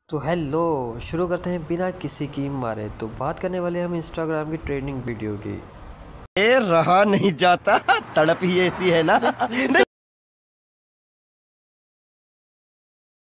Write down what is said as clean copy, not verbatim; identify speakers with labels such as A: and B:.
A: तो हेलो, शुरू करते हैं बिना किसी की मारे। तो बात करने वाले हम इंस्टाग्राम की ट्रेंडिंग वीडियो की।
B: रहा नहीं जाता, तड़प ही ऐसी है ना।